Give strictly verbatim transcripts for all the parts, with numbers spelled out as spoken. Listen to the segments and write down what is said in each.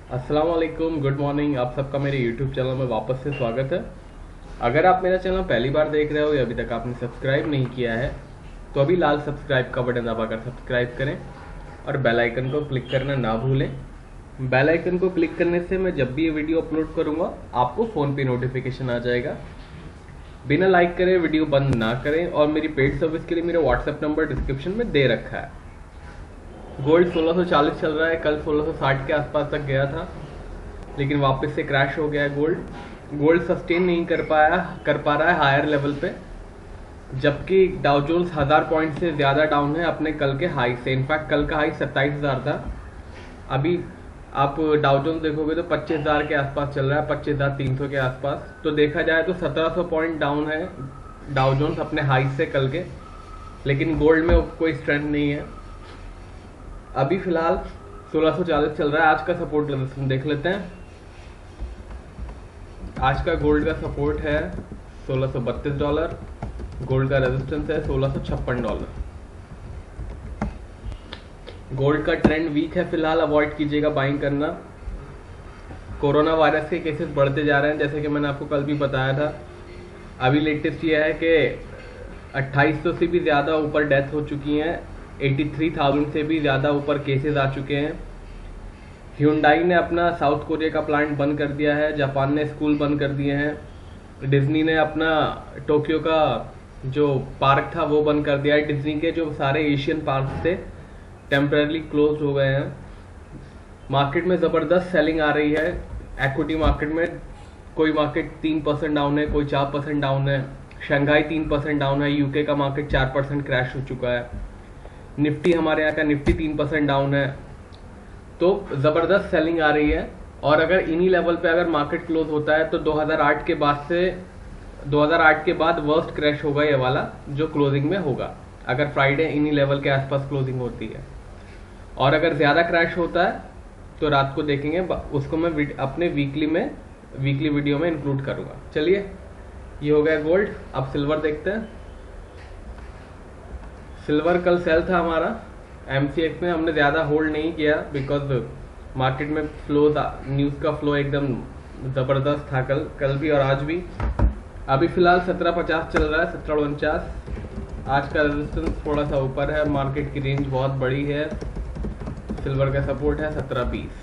अस्सलाम वालेकुम, good morning. आप सबका मेरे यूट्यूब चैनल में वापस से स्वागत है। अगर आप मेरा चैनल पहली बार देख रहे हो या अभी तक आपने सब्सक्राइब नहीं किया है तो अभी लाल सब्सक्राइब का बटन दबाकर सब्सक्राइब करें और बेल आइकन को क्लिक करना ना भूलें। बेल आइकन को क्लिक करने से मैं जब भी ये वीडियो अपलोड करूँगा आपको फ़ोन पे नोटिफिकेशन आ जाएगा। बिना लाइक करे वीडियो बंद ना करें और मेरी पेड सर्विस के लिए मेरा व्हाट्सएप नंबर डिस्क्रिप्शन में दे रखा है। गोल्ड सोलह सौ चालीस चल रहा है, कल सोलह सौ साठ के आसपास तक गया था लेकिन वापस से क्रैश हो गया है। गोल्ड गोल्ड सस्टेन नहीं कर पाया कर पा रहा है हायर लेवल पे, जबकि डाउ जोन्स हज़ार पॉइंट से ज़्यादा डाउन है अपने कल के हाई से। इनफैक्ट कल का हाई सत्ताईस हज़ार था। अभी आप डाउ जोन्स देखोगे तो पच्चीस हज़ार के आसपास चल रहा है, पच्चीस हज़ार तीन सौ के आसपास। तो देखा जाए तो सत्रह सौ पॉइंट डाउन है डाउ जोन्स अपने हाई से कल के, लेकिन गोल्ड में कोई स्ट्रेंथ नहीं है। अभी फिलहाल सोलह सौ चालीस चल रहा है। आज का सपोर्ट रेजिस्टेंस देख लेते हैं। आज का गोल्ड का सपोर्ट है सोलह सौ बत्तीस डॉलर, गोल्ड का रेजिस्टेंस है सोलह सौ छप्पन डॉलर। गोल्ड का ट्रेंड वीक है फिलहाल, अवॉइड कीजिएगा बाइंग करना। कोरोना वायरस के केसेस बढ़ते जा रहे हैं, जैसे कि मैंने आपको कल भी बताया था। अभी लेटेस्ट ये है कि अट्ठाईस सौ से भी ज़्यादा ऊपर डेथ हो चुकी हैं, तिरासी हज़ार से भी ज़्यादा ऊपर केसेस आ चुके हैं। ह्यूंडई ने अपना साउथ कोरिया का प्लांट बंद कर दिया है, जापान ने स्कूल बंद कर दिए हैं, डिज्नी ने अपना टोक्यो का जो पार्क था वो बंद कर दिया है। डिज्नी के जो सारे एशियन पार्क थे टेम्पररी क्लोज हो गए हैं। मार्केट में ज़बरदस्त सेलिंग आ रही है। इक्विटी मार्केट में कोई मार्केट तीन परसेंट डाउन है, कोई चार परसेंट डाउन है। शंघाई तीन परसेंट डाउन है, यूके का मार्केट चार परसेंट क्रैश हो चुका है। निफ्टी हमारे यहाँ का निफ्टी तीन परसेंट डाउन है। तो ज़बरदस्त सेलिंग आ रही है। और अगर इन्हीं लेवल पे अगर मार्केट क्लोज होता है तो दो हज़ार आठ के बाद से दो हज़ार आठ के बाद वर्स्ट क्रैश होगा ये वाला जो क्लोजिंग में होगा, अगर फ्राइडे इन्हीं लेवल के आसपास क्लोजिंग होती है। और अगर ज़्यादा क्रैश होता है तो रात को देखेंगे, उसको मैं अपने वीकली में वीकली वीडियो में इंक्लूड करूँगा। चलिए, ये हो गया गोल्ड। अब सिल्वर देखते हैं। सिल्वर कल सेल था हमारा एमसीएक्स में, हमने ज़्यादा होल्ड नहीं किया बिकॉज मार्केट में फ्लो न्यूज़ का फ्लो एकदम ज़बरदस्त था कल कल भी और आज भी। अभी फिलहाल सत्रह पचास चल रहा है, सत्रह उनचास। आज का रेजिस्टेंस थोड़ा सा ऊपर है, मार्केट की रेंज बहुत बड़ी है। सिल्वर का सपोर्ट है सत्रह बीस।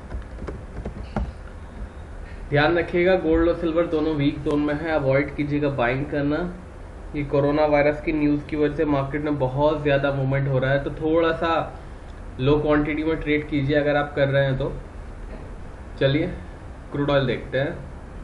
ध्यान रखिएगा गोल्ड और सिल्वर दोनों वीक जोन में है, अवॉइड कीजिएगा बाइंग करना। ये कोरोना वायरस की न्यूज़ की वजह से मार्केट में बहुत ज़्यादा मूवमेंट हो रहा है, तो थोड़ा सा लो क्वांटिटी में ट्रेड कीजिए अगर आप कर रहे हैं तो। चलिए क्रूड ऑयल देखते हैं।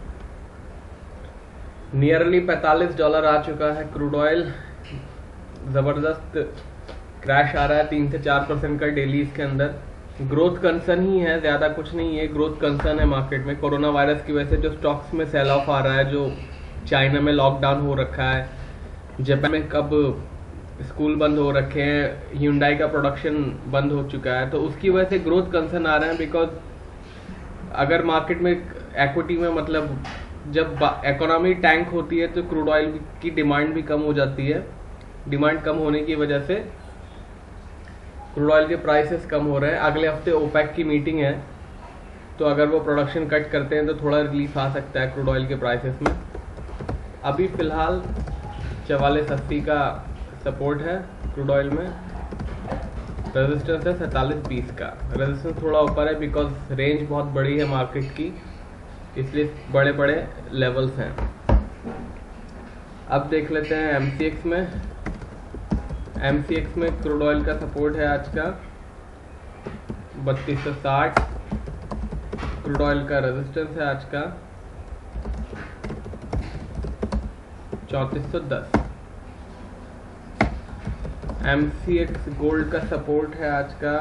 नियरली पैंतालीस डॉलर आ चुका है क्रूड ऑयल। ज़बरदस्त क्रैश आ रहा है, तीन से चार परसेंट का डेली इसके अंदर। ग्रोथ कंसर्न ही है, ज़्यादा कुछ नहीं है। ग्रोथ कंसर्न है मार्केट में कोरोना वायरस की वजह से। जो स्टॉक्स में सेल ऑफ आ रहा है, जो चाइना में लॉकडाउन हो रखा है, जापान में कब स्कूल बंद हो रखे हैं, ह्यूंडई का प्रोडक्शन बंद हो चुका है, तो उसकी वजह से ग्रोथ कंसर्न आ रहे हैं। बिकॉज अगर मार्केट में इक्विटी में मतलब जब इकोनॉमी टैंक होती है तो क्रूड ऑयल की डिमांड भी कम हो जाती है। डिमांड कम होने की वजह से क्रूड ऑयल के प्राइसेस कम हो रहे हैं। अगले हफ्ते ओपेक की मीटिंग है, तो अगर वो प्रोडक्शन कट करते हैं तो थोड़ा रिलीफ आ सकता है क्रूड ऑयल के प्राइसेस में। अभी फिलहाल चवालीस अस्सी का सपोर्ट है क्रूड ऑयल में, रेजिस्टेंस है सैंतालीस बीस का। रेजिस्टेंस थोड़ा ऊपर है बिकॉज रेंज बहुत बड़ी है मार्केट की, इसलिए बड़े बड़े लेवल्स हैं। अब देख लेते हैं एमसीएक्स में। एमसीएक्स में क्रूड ऑयल का सपोर्ट है आज का बत्तीस सौ साठ। क्रूड ऑयल का रेजिस्टेंस है आज का चौंतीस सौ दस। एमसीएक्स गोल्ड का सपोर्ट है आज का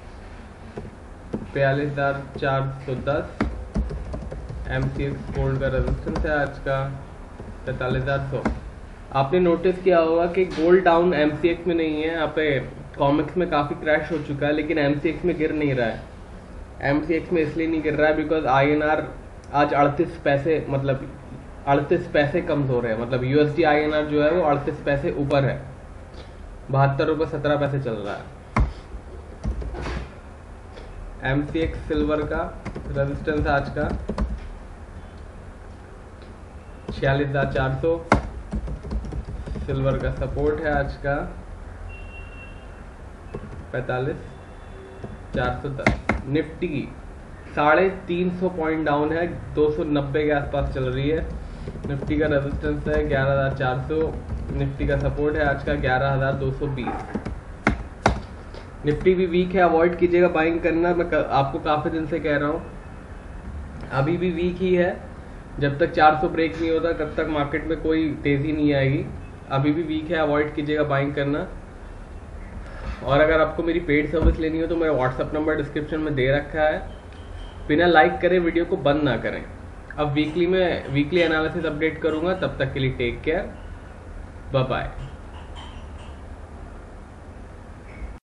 बयालीस हजार चार सौ दस। एमसीएक्स गोल्ड का रेजिस्टेंस है आज का तैंतालीस हजार सौ। आपने नोटिस किया होगा कि गोल्ड डाउन एमसीएक्स में नहीं है। यहाँ पे कॉमिक्स में काफ़ी क्रैश हो चुका है, लेकिन एमसीएक्स में गिर नहीं रहा है। एमसीएक्स में इसलिए नहीं गिर रहा है बिकॉज आईएनआर आज अड़तीस पैसे मतलब अड़तीस पैसे कमजोर है। मतलब यूएसडी आईएनआर जो है वो अड़तीस पैसे ऊपर है, बहत्तर रुपये सत्रह पैसे चल रहा है। एम सी एक्स सिल्वर का रेजिस्टेंस आज का छियालीस हजार चार सौ, सिल्वर का सपोर्ट है आज का पैंतालीस चार सौ दस। निफ्टी की साढ़े तीन सौ पॉइंट डाउन है, दो सौ नब्बे के आसपास चल रही है। निफ्टी का रेजिस्टेंस है ग्यारह हजार चार सौ, निफ्टी का सपोर्ट है आज का ग्यारह हजार दो सौ बीस। निफ्टी भी वीक है, अवॉइड कीजिएगा बाइंग करना। मैं आपको काफी दिन से कह रहा हूँ, अभी भी वीक ही है। जब तक चार सौ ब्रेक नहीं होता तब तक मार्केट में कोई तेजी नहीं आएगी। अभी भी वीक है, अवॉइड कीजिएगा बाइंग करना। और अगर आपको मेरी पेड सर्विस लेनी हो तो मेरा व्हाट्सअप नंबर डिस्क्रिप्शन में दे रखा है। बिना लाइक करे वीडियो को बंद ना करें। अब वीकली में वीकली एनालिसिस अपडेट करूंगा, तब तक के लिए टेक केयर, बाय बाय।